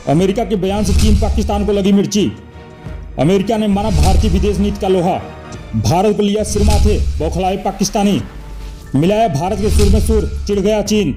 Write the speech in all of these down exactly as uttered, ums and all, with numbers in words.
America के बयान से चीन पाकिस्तान को लगी मिर्ची। अमेरिका ने माना भारतीय विदेश नीति का लोहा। भारत को लिया सिर माथे, बौखलाए पाकिस्तानी। मिलाया भारत के सुर में सुर, चिढ़ गया चीन।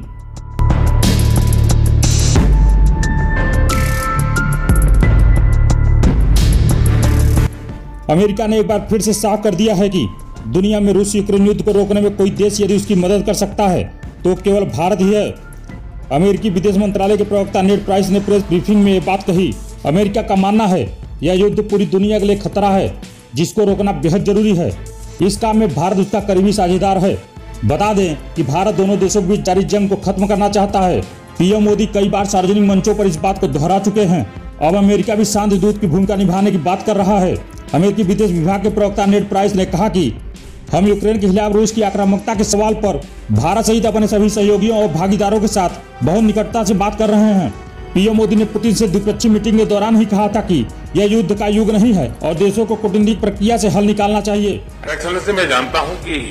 अमेरिका ने एक बार फिर से साफ कर दिया है कि दुनिया में रूस यूक्रेन युद्ध को रोकने में कोई देश यदि उसकी मदद कर सकता है तो केवल भारत ही है। अमेरिकी विदेश मंत्रालय के प्रवक्ता नेड प्राइस ने प्रेस ब्रीफिंग में ये बात कही। अमेरिका का मानना है यह युद्ध पूरी दुनिया के लिए खतरा है जिसको रोकना बेहद जरूरी है। इस काम में भारत उसका करीबी साझेदार है। बता दें कि भारत दोनों देशों के बीच जारी जंग को खत्म करना चाहता है। पीएम मोदी कई बार सार्वजनिक मंचों पर इस बात को दोहरा चुके हैं। अब अमेरिका भी शांति दूत की भूमिका निभाने की बात कर रहा है। अमेरिकी विदेश विभाग के प्रवक्ता नेड प्राइस ने कहा कि हम यूक्रेन के खिलाफ रूस की आक्रामकता के सवाल पर भारत सहित अपने सभी सहयोगियों और भागीदारों के साथ बहुत निकटता से बात कर रहे हैं। पीएम मोदी ने पुतिन से द्विपक्षीय मीटिंग के दौरान ही कहा था कि यह युद्ध का युग नहीं है और देशों को कूटनीतिक प्रक्रिया से हल निकालना चाहिए। एक्सेलेंसी, मैं जानता हूं कि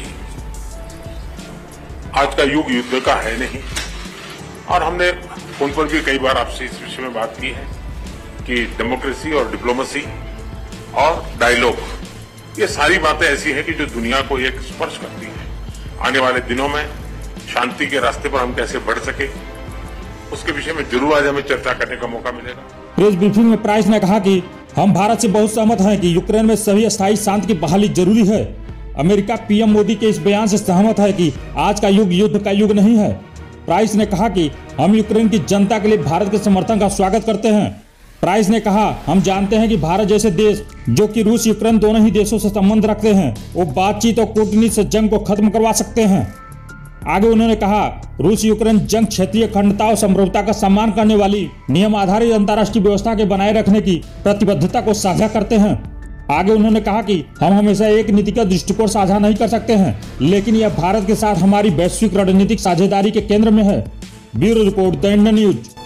आज का युग युद्ध का है नहीं, और हमने फोन पर भी कई बार आपसे इस विषय में बात की है कि डेमोक्रेसी और डिप्लोमेसी और डायलॉग, ये सारी बातें ऐसी हैं कि जो दुनिया को एक स्पर्श करती है। आने वाले दिनों में शांति के रास्ते पर हम कैसे बढ़ सके, उसके विषय में जरूर आज हमें चर्चा करने का मौका मिलेगा। प्रेस ब्रीफिंग में प्राइस ने कहा कि हम भारत से बहुत सहमत हैं कि यूक्रेन में सभी स्थायी शांति की बहाली जरूरी है। अमेरिका पीएम मोदी के इस बयान से सहमत है कि आज का युग युद्ध का युग नहीं है। प्राइस ने कहा कि हम यूक्रेन की जनता के लिए भारत के समर्थन का स्वागत करते हैं। प्राइस ने कहा, हम जानते हैं कि भारत जैसे देश जो कि रूस यूक्रेन दोनों ही देशों से संबंध रखते हैं, वो बातचीत और कूटनीति से जंग को खत्म करवा सकते हैं। आगे उन्होंने कहा, रूस यूक्रेन जंग क्षेत्रीय अखंडता और समरूपता का सम्मान करने वाली नियम आधारित अंतर्राष्ट्रीय व्यवस्था के बनाए रखने की प्रतिबद्धता को साझा करते हैं। आगे उन्होंने कहा कि हम हमेशा एक नीतिगत दृष्टिकोण साझा नहीं कर सकते हैं, लेकिन यह भारत के साथ हमारी वैश्विक रणनीतिक साझेदारी के केंद्र में है। Bureau report, the Indian news.